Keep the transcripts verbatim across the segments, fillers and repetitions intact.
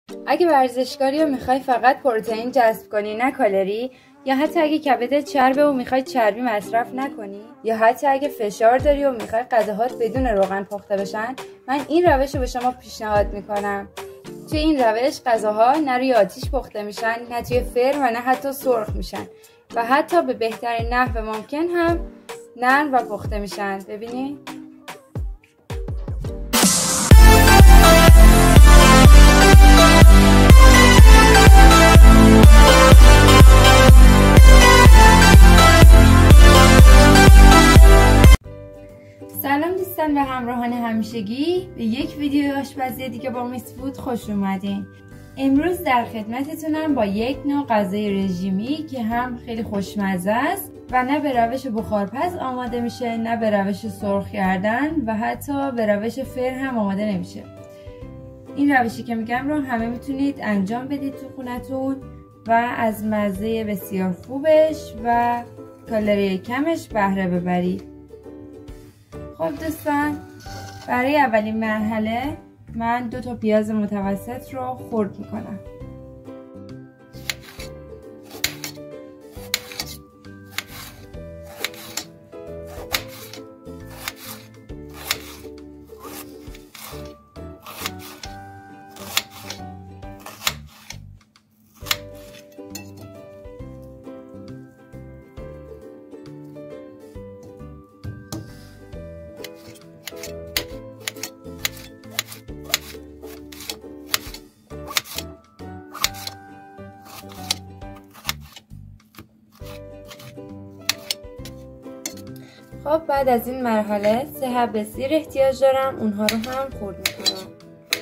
اگه ورزشکاری و میخوای فقط پروتئین جذب کنی نه کالری، یا حتی اگه کبدت چربه و میخوای چربی مصرف نکنی، یا حتی اگه فشار داری و میخوای غذاهات بدون روغن پخته بشن، من این روش رو به شما پیشنهاد میکنم. توی این روش غذاها نه روی آتیش پخته میشن، نه توی فرن و نه حتی سرخ میشن و حتی به بهترین نحو ممکن هم نرم و پخته میشن. ببینید. سلام دوستان و همراهان همیشگی، به یک ویدیو آشپزی دیگه با میس فود خوش اومدین. امروز در خدمتتونم با یک نوع غذای رژیمی که هم خیلی خوشمزه است و نه به روش بخارپز آماده میشه، نه به روش سرخ کردن و حتی به روش فر هم آماده نمیشه. این روشی که میگم رو همه میتونید انجام بدید تو خونتون و از مزه بسیار خوبش و کالری کمش بهره ببرید. خب دوستان، برای اولین مرحله من دو تا پیاز متوسط رو خرد میکنم. خب بعد از این مرحله سه حب سیر احتیاج دارم، اونها رو هم خرد میکنم.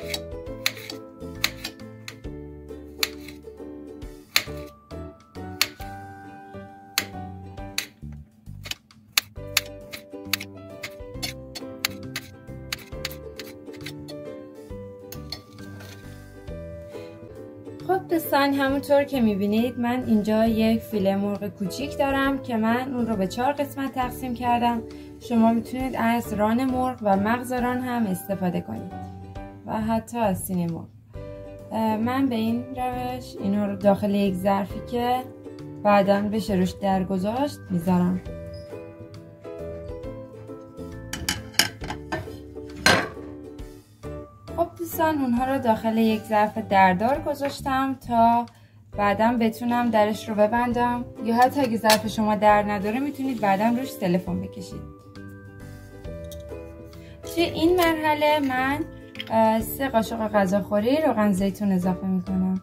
خب دوستان، همونطور که میبینید من اینجا یک فیله مرغ کوچیک دارم که من اون رو به چهار قسمت تقسیم کردم. شما میتونید از ران مرغ و مغز ران هم استفاده کنید و حتی از سینه مرغ. من به این روش اینها رو داخل یک ظرفی که بعداً بشه روش درگذاشت میذارم. خب دوستان، اونها رو داخل یک ظرف دردار گذاشتم تا بعدم بتونم درش رو ببندم، یا حتی اگه ظرف شما در نداره میتونید بعدم روش تلفن بکشید. توی این مرحله من سه قاشق غذاخوری روغن زیتون اضافه میکنم.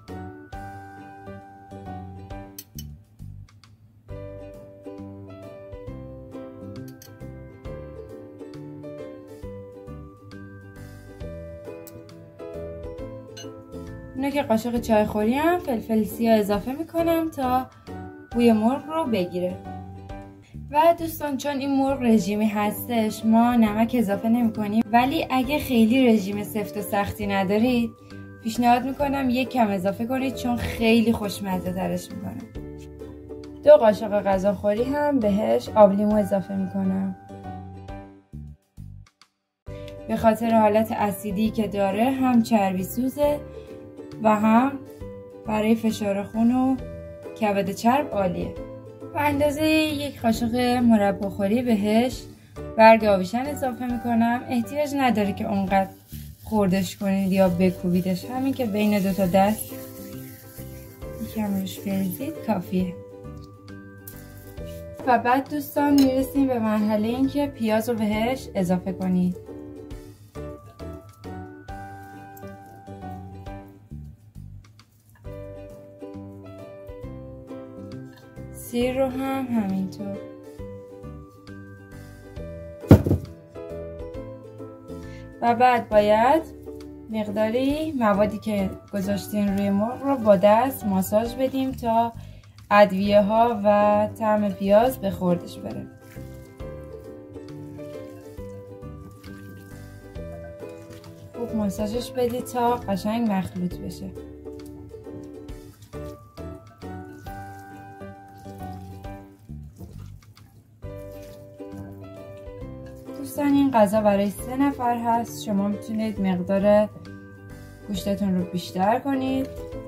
اینو که قاشق چای خوری هم فلفل سیاه اضافه میکنم تا بوی مرغ رو بگیره. و دوستان، چون این مرغ رژیمی هستش ما نمک اضافه نمی کنیم، ولی اگه خیلی رژیم سفت و سختی ندارید پیشنهاد میکنم یک کم اضافه کنید، چون خیلی خوشمزه ترش میکنه. دو قاشق غذاخوری هم بهش آب لیمو اضافه میکنم. به خاطر حالت اسیدی که داره هم چربی سوزه و هم برای فشار خون و کبد چرب عالیه. و اندازه یک قاشق مرباخوری بهش برگ آویشن اضافه میکنم. احتیاج نداره که اونقدر خوردش کنید یا بکوبیدش، همین که بین دو تا دست یکم روش بریزید کافیه. و بعد دوستان میرسیم به مرحله این که پیاز رو بهش اضافه کنید. سیر رو هم همینطور. و بعد باید مقداری موادی که گذاشتین روی مرغ رو با دست ماساژ بدیم تا ادویه ها و طعم پیاز به خوردش بره. خوب ماساژش بدید تا قشنگ مخلوط بشه. دوستان، این غذا برای سه نفر هست. شما میتونید مقدار گوشتتون رو بیشتر کنید،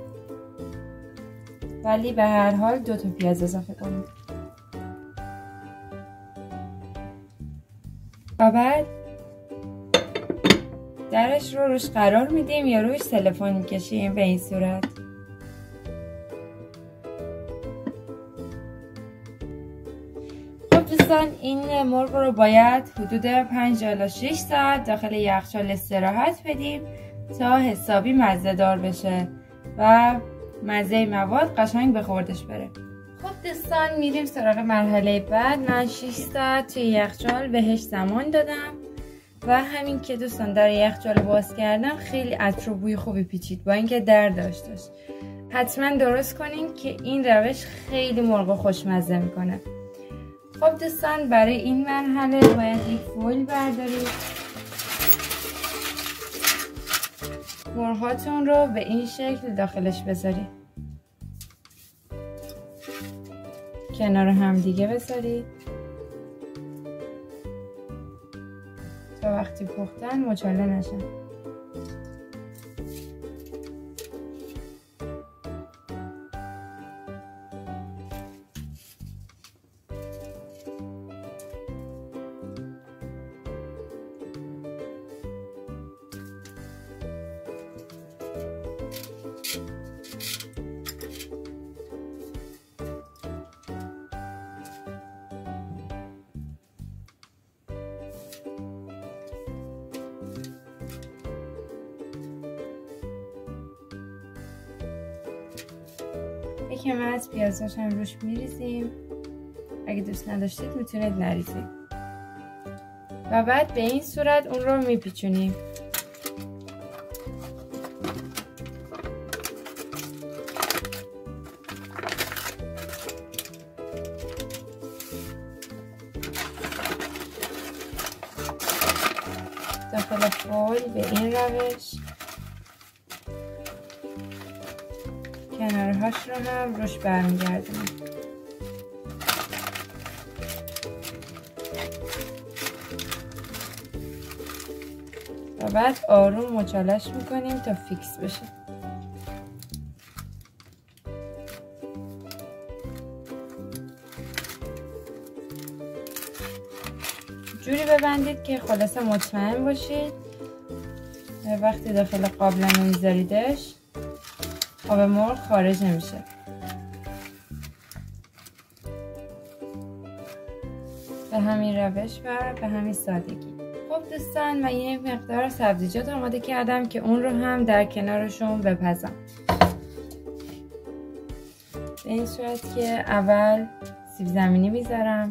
ولی به هر حال دو تا پیاز اضافه کنید. و بعد درش رو روش قرار میدیم یا روش سلفون میکشیم به این صورت. خب دوستان، این مرغ رو باید حدود پنج الی شش ساعت داخل یخچال استراحت بدیم تا حسابی مزه دار بشه و مزه مواد قشنگ به خوردش بره. خب دوستان، میریم سراغ مرحله بعد. من شش ساعت توی یخچال بهش زمان دادم و همین که دوستان در یخچال باز کردم خیلی عطر و بوی خوبی پیچید با اینکه در داشت. حتما درست کنین که این روش خیلی مرغ خوشمزه میکنه. خب دوستان، برای این مرحله باید یک فویل بردارید، مرغاتون رو به این شکل داخلش بذارید، کنار هم دیگه بذارید تا وقتی پختن مچاله نشن. یکم از پیازاش هم روش میریزیم، اگه دوست نداشتید میتونید نریزید. و بعد به این صورت اون رو میپیچونیم. داخل فویل به این روش کنارهاش رو هم روش برمیگردونیم. و بعد آروم مچالش میکنیم تا فیکس بشه. جوری ببندید که خلاصه مطمئن باشید وقتی داخل قابلمه میذاریدش آب مرغ خارج نمیشه. به همین روش و به همین سادگی. خب دوستان، من یه مقدار سبزیجات آماده کردم که اون رو هم در کنارشون بپزم. به این صورت که اول سیب زمینی میذارم،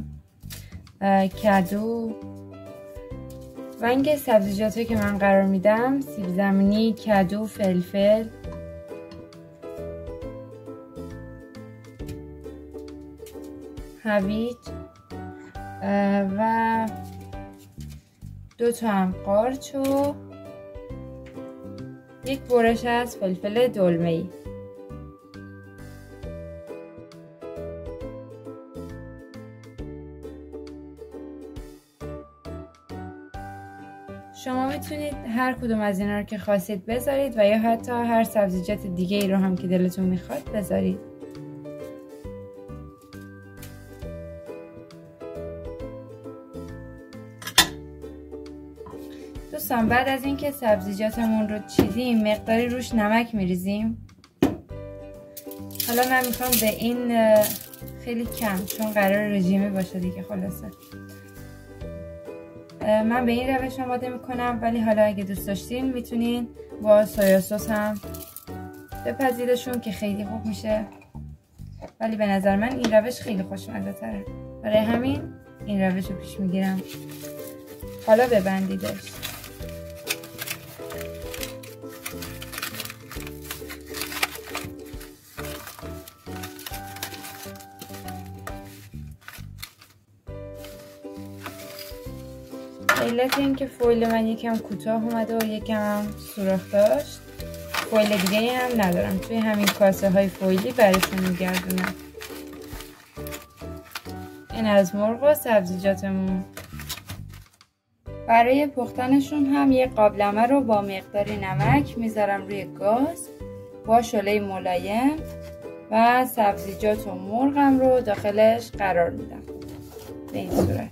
کدو و اینکه سبزیجاتی که من قرار میدم سیب زمینی، کدو، فلفل، هویج و دو تا هم قارچ و یک برش از فلفل دلمه‌ای. شما میتونید هر کدوم از اینا رو که خواستید بذارید و یا حتی هر سبزیجات دیگه ای رو هم که دلتون میخواد بذارید. دوستان، بعد از اینکه سبزیجاتمون رو چیدیم مقداری روش نمک میریزیم. حالا من میخوام به این خیلی کم، چون قرار رژیمی باشه دیگه خلاصه من به این روش آماده میکنم، ولی حالا اگه دوست داشتین میتونین با سویا سس هم بپزیدشون که خیلی خوب میشه، ولی به نظر من این روش خیلی خوشمزه تره، برای همین این روش رو پیش میگیرم. حالا ببندیدش. علت این که فویل من یکم کوتاه اومده و یکم سوراخ داشت، فویل دیگه هم ندارم، توی همین کاسه های فویلی برشون میگردونم. این از مرغ و سبزیجاتمون. برای پختنشون هم یه قابلمه رو با مقداری نمک میذارم روی گاز با شعله ملایم و سبزیجات و مرغم رو داخلش قرار میدم به این صورت.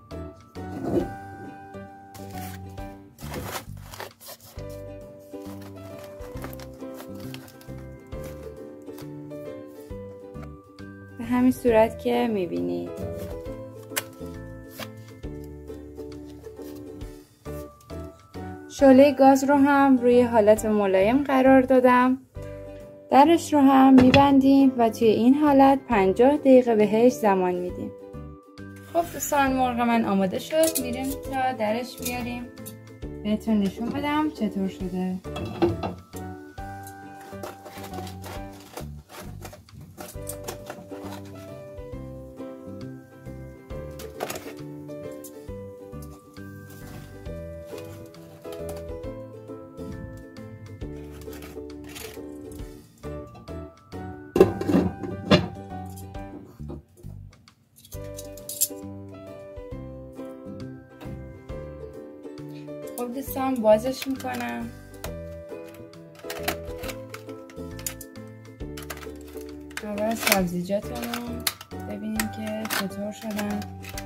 به همین صورت که میبینید. شعله گاز رو هم روی حالت ملایم قرار دادم. درش رو هم میبندیم و توی این حالت پنجاه دقیقه بهش زمان میدیم. خب دوستان، مرغ من آماده شد. میریم تا درش بیاریم بهتون نشون بدم چطور شده. خب دوستان، بازش میکنم. اول سبزیجاتمون ببینیم که چطور شدن.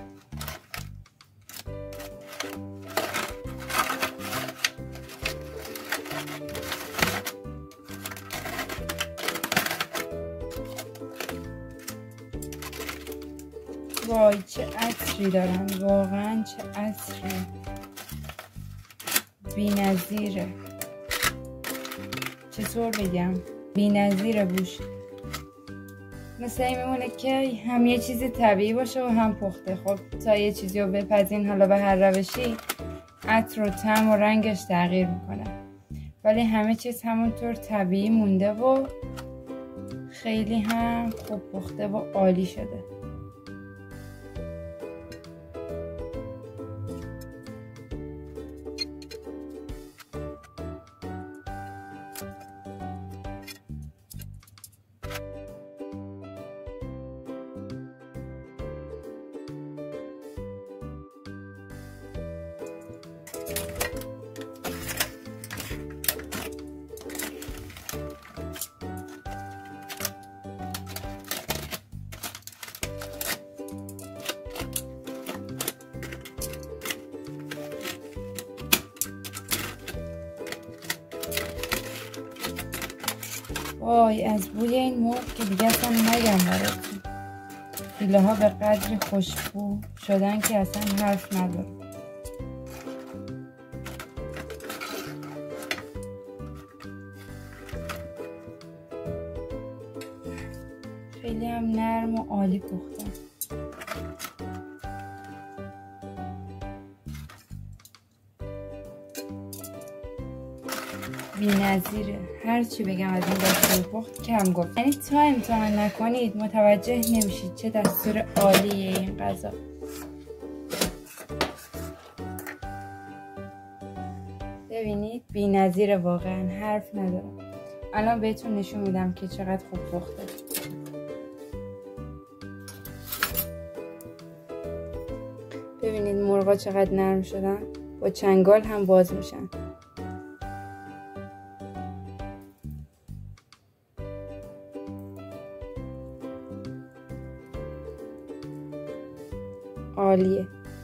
وای چه عطری دارن، واقعا چه عطری، بی‌نظیره. چطور بگم، بی‌نظیره بوش. مثل این میمونه که هم یه چیزی طبیعی باشه و هم پخته. خب تا یه چیزی رو بپزین حالا به هر روشی، عطر و طعم و رنگش تغییر میکنه، ولی همه چیز همونطور طبیعی مونده و خیلی هم خوب پخته و عالی شده. وای از بوی این مرغ که دیگه اصلا نگم براتون. فیله ها به قدری خوشبو شدن که اصلا حرف نداره. خیلی هم نرم و عالی پختن. بی‌نظیره. هر چی بگم از این دستور پخت کم گفت. یعنی تا امتحان نکنید متوجه نمیشید چه دستور عالیه این غذا. ببینید بی‌نظیره، واقعا حرف ندارم. الان بهتون نشون میدم که چقدر خوب پخته. ببینید مرغا چقدر نرم شدن، با چنگال هم باز میشن. عالیه.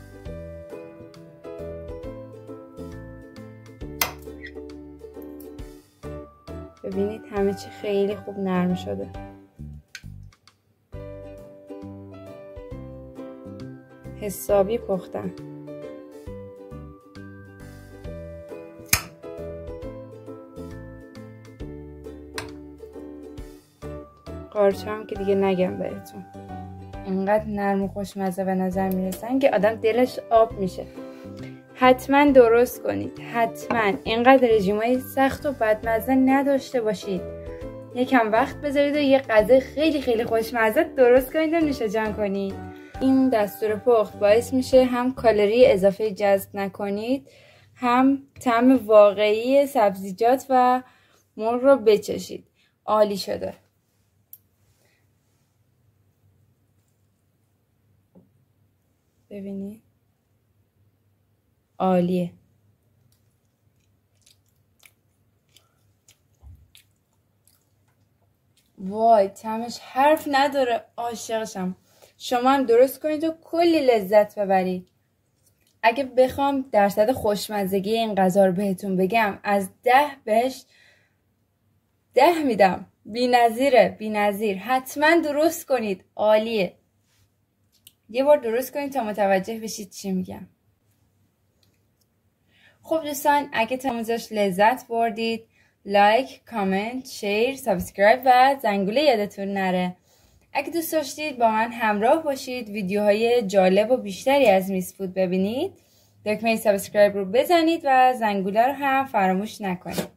ببینید همه چی خیلی خوب نرم شده. حسابی پختن. قارچ هم که دیگه نگم بهتون. اینقدر نرم و خوشمزه به نظر میرسن که آدم دلش آب میشه. حتما درست کنید، حتما. اینقدر رژیمای سخت و بدمزه نداشته باشید. یکم وقت بذارید و یه غذا خیلی خیلی خوشمزه درست کنید و نوش جان کنید. این دستور پخت باعث میشه هم کالری اضافه جذب نکنید، هم طعم واقعی سبزیجات و مرغ رو بچشید. عالی شده. ببینید عالیه. وای طعمش حرف نداره، عاشقشم. شما هم درست کنید و کلی لذت ببرید. اگه بخوام درصد خوشمزگی این غذا رو بهتون بگم، از ده بهش ده میدم. بی نظیره، بی نظیر. حتما درست کنید، عالیه. یه بار درست کنید تا متوجه بشید چی میگم. خب دوستان، اگه تموزش لذت بردید، لایک، کامنت، شیر، سابسکرایب و زنگوله یادتون نره. اگه دوست داشتید با من همراه باشید، ویدیوهای جالب و بیشتری از میس فود ببینید، دکمه سابسکرایب رو بزنید و زنگوله رو هم فراموش نکنید.